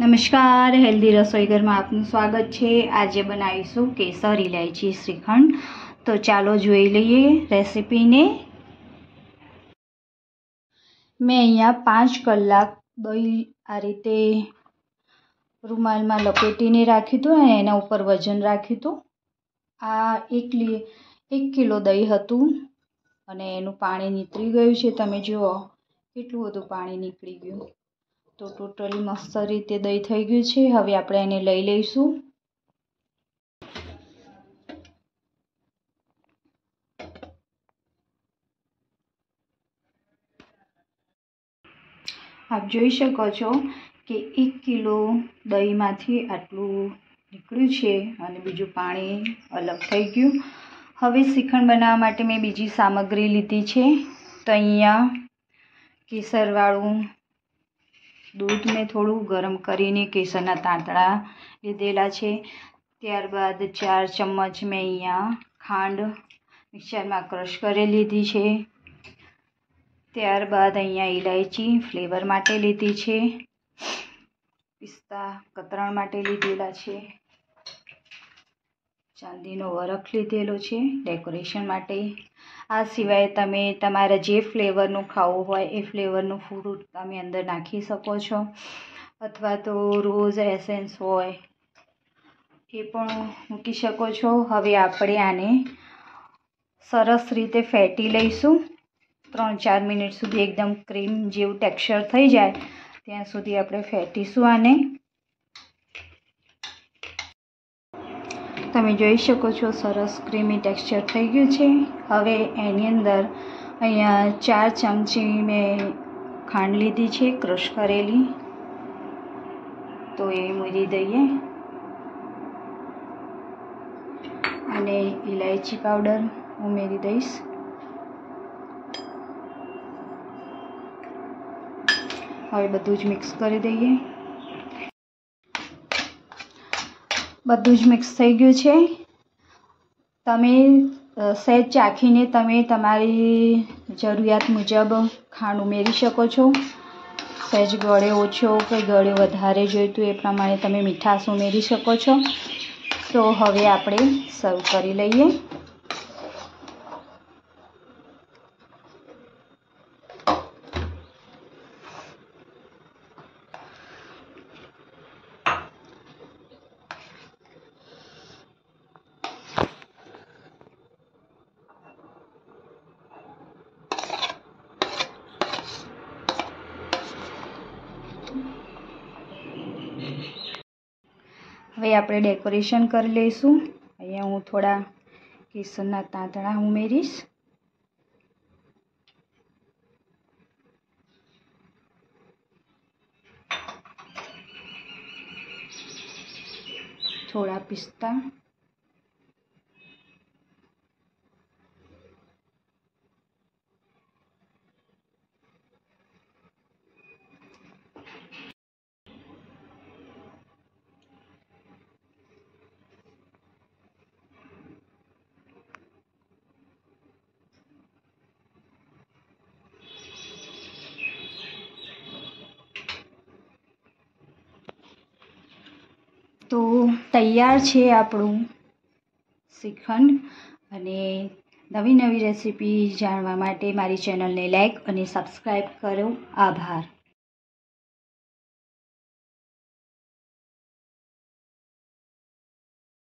नमस्कार, हेल्दी रसोई घर में आपનું स्वागत है। आज बनावीशुं केसर इलायची श्रीखंड। तो चालो जोई लईए रेसिपी ने। मैं अहींया 5 कलाक दही आ रीते रूमाल में लपेटीने राख्युं हतुं अने एना उपर वजन राख्युं हतुं। आ 1 किलो दही हतुं अने एनुं पाणी નીતરી गयुं छे। तमे जुओ કેટલું બધું પાણી નીકળી ગયું। तो टोटली मस्त रीते दही थई गयुं छे। हवे आपणे एने लई लईशुं। आप जोई शको छो कि 1 किलो दहीमांथी आटલું નીકળ્યું છે અને બીજું પાણી अलग થઈ ગયું। હવે શ્રીખંડ બનાવવા માટે મેં બીજી સામગ્રી લીધી છે। તો અહીંયા કેસરવાળું दूध में थोड़ू गरम करीने केसरना तांतड़ा लीधेला छे। त्यारबाद 4 चम्मच में अहींया खांड मिक्सर में क्रश करी लीधी छे। त्यारबाद अहींया इलायची फ्लेवर माटे लीधी छे। पिस्ता कतरण माटे लीधेला छे। चांदीनो वरख लीधेलो छे डेकोरेशन माटे। आ सिवाय तमे तमारा जे फ्लेवरनुं खावुं होय ए फ्लेवरनुं फ्रूट तमे अंदर नाखी शको छो, अथवा तो रोज एसेंस होय ए पण मूकी शको छो। हवे आपणे आने सरस रीते फेटी लईशुं। 3-4 मिनिट सुधी एकदम क्रीम जेवुं टेक्स्चर थई जाय त्यां सुधी आपणे फेटीशुं आने। तमे जोई शको छो सरस क्रीमी टेक्स्चर थई गयुं छे। हवे एनी अंदर अहींया 4 चमची में खांड लीधी छे क्रश करेली। तो ए उमेरी दईए अने इलायची पाउडर उमेरी दईश। हवे बधुं ज मिक्स करी दईए। बधुं ज मिक्स थई गयुं छे। तमे सहेज चाखीने तमे तमारी जरूरियात मुजब खांड उमेरी शको छो। सहेज गळे ओछो के गळे वधारे जोईतुं ए प्रमाणे तमे मीठाश उमेरी शको छो। तो हवे आपणे सर्व करी लईए। हवे आपणे डेकोरेशन कर लईशुं। अहींया हूँ थोड़ा केसरना तांतણા उमेरीश। थोड़ा पिस्ता, तो तैयार छे आपणुं श्रीखंड। अने नवी नवी रेसिपी जाणवा माटे मारी चेनल ने लाइक अने सब्सक्राइब करो। आभार।